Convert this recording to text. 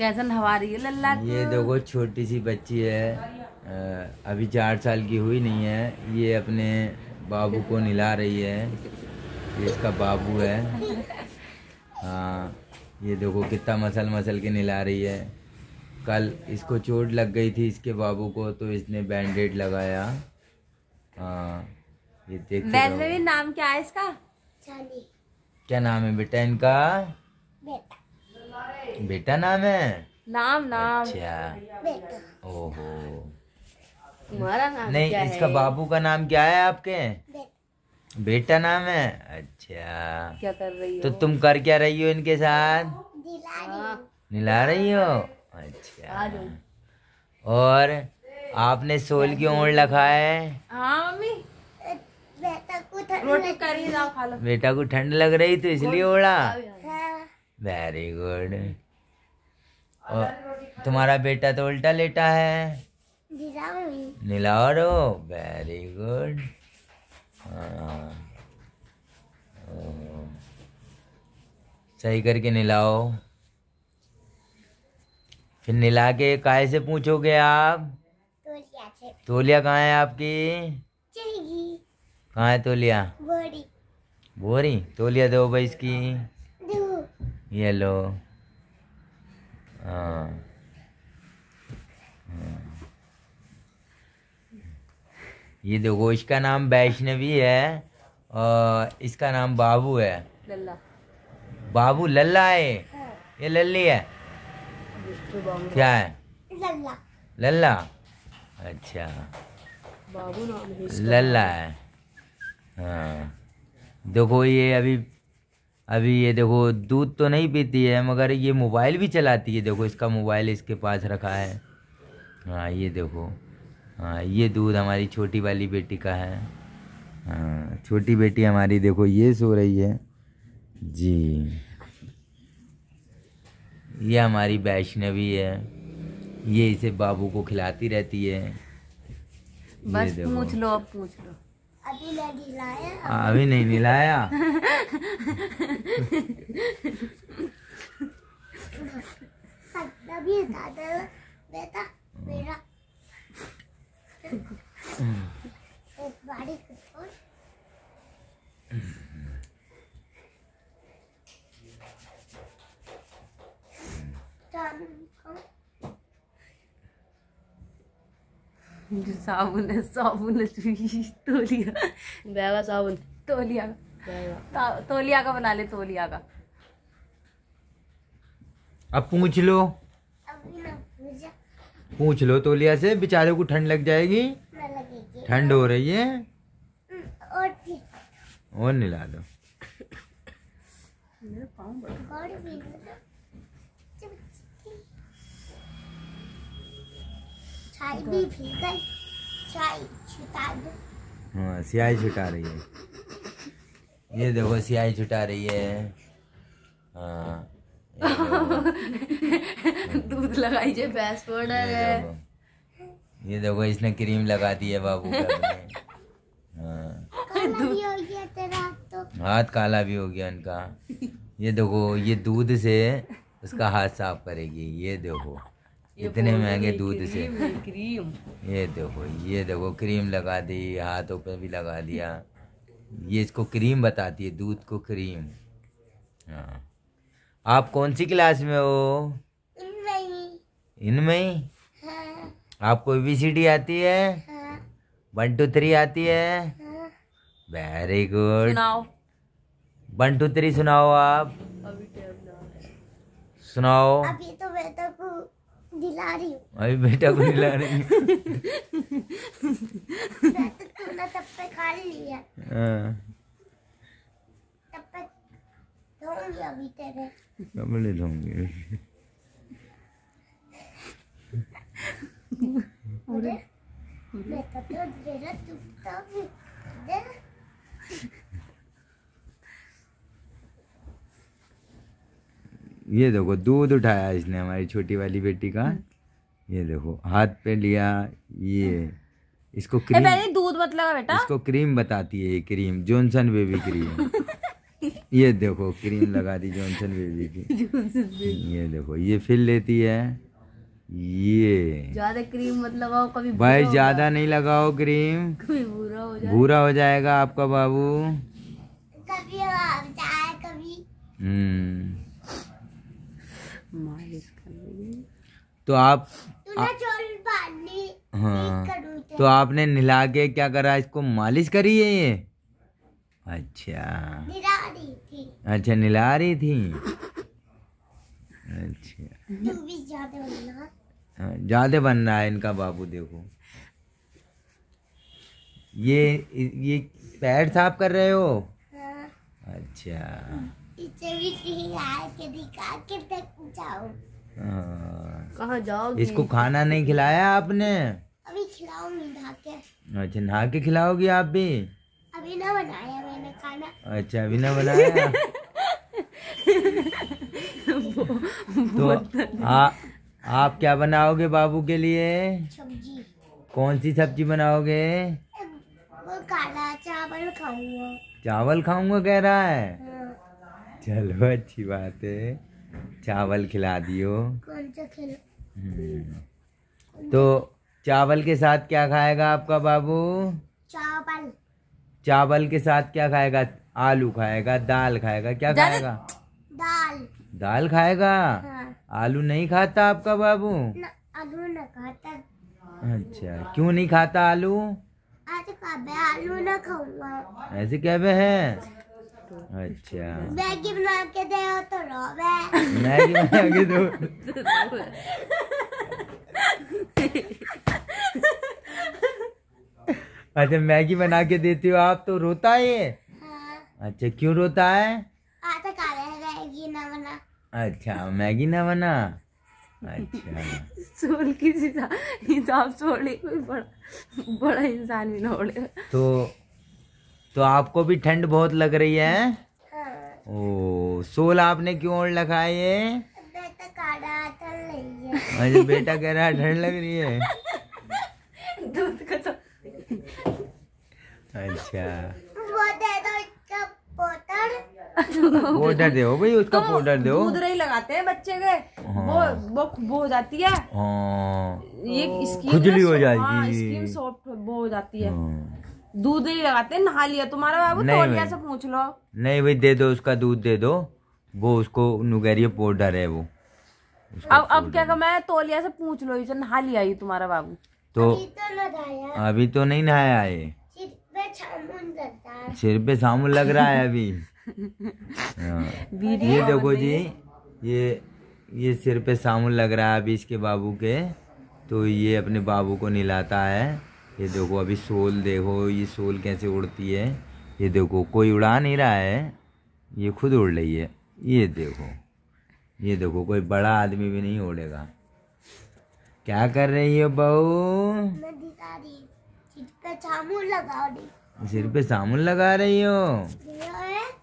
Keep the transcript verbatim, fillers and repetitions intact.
कैसे नहवा रही है लल्ला को? ये देखो छोटी सी बच्ची है, अभी चार साल की हुई नहीं है। ये अपने बाबू को नहला रही है। ये इसका बाबू है। हाँ, ये देखो कितना मसल मसल के नहला रही है। कल इसको चोट लग गई थी इसके बाबू को, तो इसने बैंडेड लगाया। हाँ, ये देख वैसे भी नाम क्या है इसका? क्या नाम है बेटा इनका? बेटा बेटा नाम है? नाम नाम अच्छा, ओहो। तुम्हारा नाम नहीं, क्या इसका है? बाबू का नाम क्या है आपके? बेटा, बेटा नाम है। अच्छा, क्या कर रही हो? तो तुम कर क्या रही हो इनके साथ? हाँ। नहला रही हो? अच्छा। और आपने सोल क्यों ओढ़ रखा है? हाँ मम्मी, रोटी करी जाओ खा लो। बेटा को ठंड लग रही तो इसलिए ओढ़ा। Very good. और तुम्हारा बेटा तो उल्टा लेटा है, नहला रो। Very good. हाँ, सही करके नहलाओ। फिर नहला के काहे से पूछोगे आप? तोलिया से। तोलिया कहाँ है आपकी? कहाँ है तोलिया? बोरी। बोरी? तोलिया दो भाई इसकी। ये लो। हाँ, ये देखो इसका नाम वैष्णवी है और इसका नाम बाबू है। लल्ला। बाबू लल्ला है। ये लल्ली है। क्या है? लल्ला। लल्ला, अच्छा। बाबू नाम है लल्ला है। हाँ, देखो ये अभी अभी ये देखो दूध तो नहीं पीती है, मगर ये मोबाइल भी चलाती है। देखो इसका मोबाइल इसके पास रखा है। हाँ, ये देखो। हाँ, ये दूध हमारी छोटी वाली बेटी का है। हाँ, छोटी बेटी हमारी देखो ये सो रही है जी। ये हमारी वैष्णवी है। ये इसे बाबू को खिलाती रहती है। बस पूछ लो, अब पूछ लो। अभी नहीं नहलाया। अभी नहीं नहलाया। अभी दादा बेटा मेरा एक बारी को साबुन है, साबुन है, तोलिया बैगा साबुन, तोलिया का तोलिया का बना ले, तोलिया का। अब पूछ लो, पूछ लो तोलिया से, बेचारे को ठंड लग जाएगी। ठंड हो रही है। और नहला दो। चाय भी पी गई, चाय छुटा दो। हाँ, सियाई छुटा रही है। ये देखो सियाई छुटा रही है। हाँ, दूध लगाई जे भैंस पाउडर है। ये देखो इसने क्रीम लगा दी है बाबू का। हाँ, काला भी हो गया तेरा तो। हाथ काला भी हो गया इनका। ये देखो ये दूध से उसका हाथ साफ करेगी। ये देखो इतने महंगे दूध से क्रीम। ये देखो, ये देखो क्रीम लगा दी, हाथों पे भी लगा दिया। ये इसको क्रीम बताती है, दूध को क्रीम। हाँ, आप कौन सी क्लास में हो? इनमें ही। इनमें ही? हाँ। आपको ए बी सी डी आती है? हाँ। वन टू थ्री आती है? हाँ। Very good. सुनाओ। वन टू थ्री सुनाओ आप। अभी सुनाओ। अभी तो बेटा को दिला रही हूँ। अभी बेटा को दिला रही हूँ। तूने तब पे खा लिया। हाँ, तब पे धोऊंगी अभी तेरे। कपड़े धोंगे। मैं तो तो तेरा टूटता भी दे। ये देखो दूध उठाया इसने हमारी छोटी वाली बेटी का। ये देखो हाथ पे लिया। ये इसको क्रीम, पहले दूध मत लगा बेटा। इसको क्रीम बताती है। ये क्रीम जॉनसन बेबी क्रीम। ये देखो क्रीम लगा दी जॉनसन बेबी की। ये देखो ये फिर लेती है। ये ज्यादा क्रीम मत लगाओ, कभी भाई ज्यादा नहीं लगाओ क्रीम, कभी बुरा हो जाए। बुरा हो जाएगा आपका बाबू। कभी आ जाए कभी। हम्म मालिश कर रही। तो आप तूने चोल पानी हाँ करूँ तो आपने नहला के क्या करा, इसको मालिश करी है ये? अच्छा निरा रही थी। अच्छा नहला रही थी। अच्छा तू भी ज्यादा बनना। हाँ, ज्यादा बन रहा है इनका बाबू। देखो ये ये पैर साफ कर रहे हो? हाँ, अच्छा इसे भी कहीं आए के दिखा के तक जाओ। हाँ। कहाँ जाओगे? इसको खाना नहीं खिलाया आपने? अभी खिलाऊंगी नहा के। अच्छा नहा के खिलाओगी आप भी? अभी ना बनाया मैंने खाना। अच्छा अभी ना बनाया। तो आ, आप क्या बनाओगे बाबू के लिए? सब्जी। कौन सी सब्जी बनाओगे? वो काला चावल खाऊंगा। चावल खाऊंगा कह रहा है। हाँ, चलो अच्छी बात है, चावल खिला दियो। कौन सा खिला? हम्म। तो चावल के साथ क्या खाएगा आपका बाबू? चावल। चावल के साथ क्या खाएगा? आलू खाएगा, दाल खाएगा, क्या खाएगा? दाल। दाल खाएगा। हाँ। आलू नहीं खाता आपका बाबू? न, आलू न खाता। अच्छा क्यों नहीं खाता आलू? आज कब आलू न खाऊंगा। ऐसे क्या बे है? अच्छा मैगी बना के दे तो रोवे। मैगी बना के दो। अच्छा मैगी बना के देती हो आप तो रोता है ये? हाँ। अच्छा क्यों रोता है? आज काले मैगी न बना। अच्छा मैगी ना बना। अच्छा सोल की हिसाब छोड़े कोई बड़ा बड़ा इंसान भी ना उड़े। तो तो आपको भी ठंड बहुत लग रही है? हाँ। ओ सोल आपने क्यों ओढ़ रखा है ये? बेटा काला चल रही है। अच्छा बेटा कह रहा है ठंड लग रही है। दूध का तो अच्छा वो दे दो इसका पाउडर। पाउडर दो भाई, उसका पाउडर दो। दूध नहीं लगाते हैं बच्चे के। वो वो वो हो जाती है। हाँ ये स्किन खुजली ना हो सो- जाएगी। हाँ, स्किन सॉफ्ट वो हो जाती है। हाँ। दूध नहीं लगाते। नहा लिया तुम्हारा बाबू? नहीं तौलिया भाई। से पूछ लो। नहीं भाई दे दो, उसका दूध दे दो। वो उसको नुगेरिया पाउडर है वो। उसका अब अब powder क्या है। कर, मैं तौलिया से पूछ लो, इसे नहा लिया ही तुम्हारा बाबू? तो अभी तो न दाया। अभी तो नहीं नहाया है, सिर पे छामुन लगता है। सिर पे साबुन लग रहा है अभी। हाँ। ये देखो जी, ये ये सिर पे साबुन लग रहा है अभी इसके बाबू के। तो ये अपने बाबू को नहलाता है। ये देखो अभी सोल देखो, ये सोल कैसे उड़ती है। ये देखो कोई उड़ा नहीं रहा है, ये खुद उड़ रही है। ये देखो ये देखो कोई बड़ा आदमी भी नहीं उड़ेगा। क्या कर रही हो बहू? मैं दिखा रही सिर पे छामुन लगाओ दी। सिर पे साबुन लगा रही हो? ये